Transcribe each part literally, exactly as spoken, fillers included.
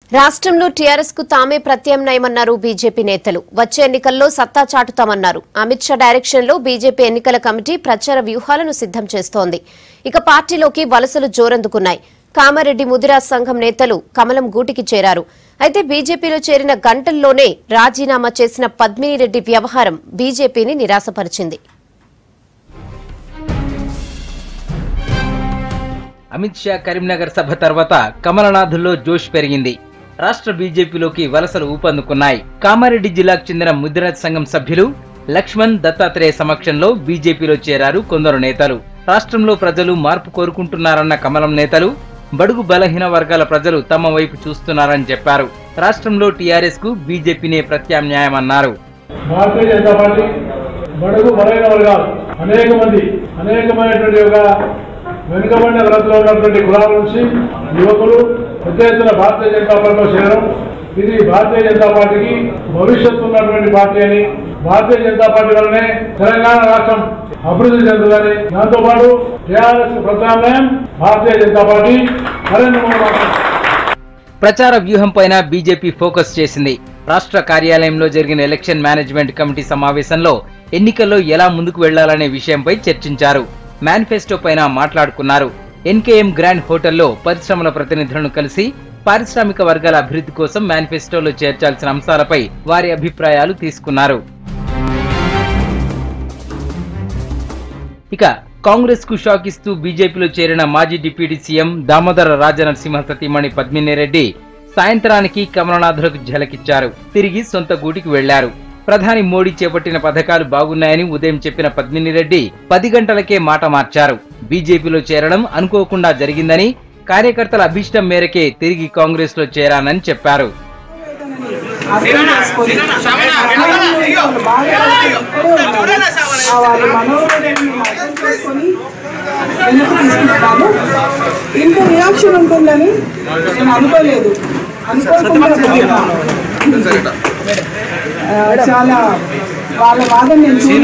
రాష్ట్రంలో టీఆర్ఎస్ కు తామే ప్రత్యామ్నాయమన్నారు బీజేపీ నేతలు. వచ్చే ఎన్నికల్లో సత్తా చాటుతామన్నారు. అమిత్ షా డైరెక్షన్ లో బీజేపీ ఎన్నికల కమిటీ ప్రచార వ్యూహాలను సిద్ధం చేస్తోంది. ఇక పార్టీలోకి వలసలు జోరందుకున్నాయి. కామారెడ్డి ముదిరాజ్ సంఘం నేతలు కమలం గూటికి చేరారు. అయితే బీజేపీలో చేరిన గంటల్లోనే రాజీనామా చేసిన పద్మినిరెడ్డి వ్యవహారం బీజేపీని నిరాశపరిచింది. అమిత్ షా కరీంనగర్ సభ తర్వాత కమలనాథుల్లో జోష్ పెరిగింది. రాష్ట్ర బీజేపీలోకి వలసలు ఊపందుకున్నాయి. కామారెడ్డి జిల్లాకు చెందిన ముదిరాజ్ సంఘం సభ్యులు లక్ష్మణ్ దత్తాత్రేయ సమక్షంలో బీజేపీలో చేరారు కొందరు నేతలు. రాష్ట్రంలో ప్రజలు మార్పు కోరుకుంటున్నారన్న కమలం నేతలు బడుగు బలహీన వర్గాల ప్రజలు తమ వైపు చూస్తున్నారని చెప్పారు. రాష్ట్రంలో టీఆర్ఎస్ కు బీజేపీనే ప్రత్యామ్నాయమన్నారు. భారతీయ జనతా పార్టీ బడుగు బలహీన వర్గాలు అనేక మంది అనేకమైనటువంటి ఒక వెనుకబడిన వర్గంలో ఉన్నటువంటి కులాల నుంచి యువకులు పెద్ద ఎత్తున భారతీయ జనతా పార్టీలో చేరడం, ఇది భారతీయ జనతా పార్టీకి భవిష్యత్తు ఉన్నటువంటి పార్టీ అని, భారతీయ జనతా పార్టీ వల్లనే తెలంగాణ రాష్ట్రం అభివృద్ధి చెందుతుందని, దాంతో పాటు టీఆర్ఎస్ ప్రత్యామ్నాయం భారతీయ జనతా పార్టీ నరేంద్ర మోదీ. ప్రచార వ్యూహం పైన బీజేపీ ఫోకస్ చేసింది. రాష్ట్ర కార్యాలయంలో జరిగిన ఎలక్షన్ మేనేజ్మెంట్ కమిటీ సమావేశంలో ఎన్నికల్లో ఎలా ముందుకు వెళ్లాలనే విషయంపై చర్చించారు. మేనిఫెస్టో పైన మాట్లాడుకున్నారు. ఎన్కేఎం గ్రాండ్ హోటల్లో పరిశ్రమల ప్రతినిధులను కలిసి పారిశ్రామిక వర్గాల అభివృద్ధి కోసం మేనిఫెస్టోలో చేర్చాల్సిన అంశాలపై వారి అభిప్రాయాలు తీసుకున్నారు. ఇక కాంగ్రెస్ కు షాక్ ఇస్తూ బీజేపీలో చేరిన మాజీ డిప్యూటీ సీఎం దామోదర రాజనరసింహ సతీమణి పద్మినిరెడ్డి సాయంత్రానికి కమలనాథులకు ఝలకిచ్చారు. తిరిగి సొంత గూటికి వెళ్లారు. ప్రధాని మోడీ చేపట్టిన పథకాలు బాగున్నాయని ఉదయం చెప్పిన పద్మినిరెడ్డి పది గంటలకే మాట మార్చారు. బీజేపీలో చేరడం అనుకోకుండా జరిగిందని, కార్యకర్తల అభిష్టం మేరకే తిరిగి కాంగ్రెస్ లో చేరానని చెప్పారు. ఇంత రియాక్షన్ ఉంటుందని నేను అనుకోలేదు. చాలా వాళ్ళ వాదన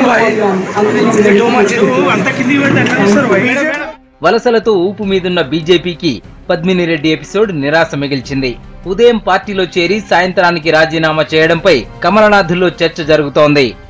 వలసలతో ఊపు మీదున్న బీజేపీకి పద్మినిరెడ్డి ఎపిసోడ్ నిరాశ మిగిల్చింది. ఉదయం పార్టీలో చేరి సాయంత్రానికి రాజీనామా చేయడంపై కమలనాథుల్లో చర్చ జరుగుతోంది.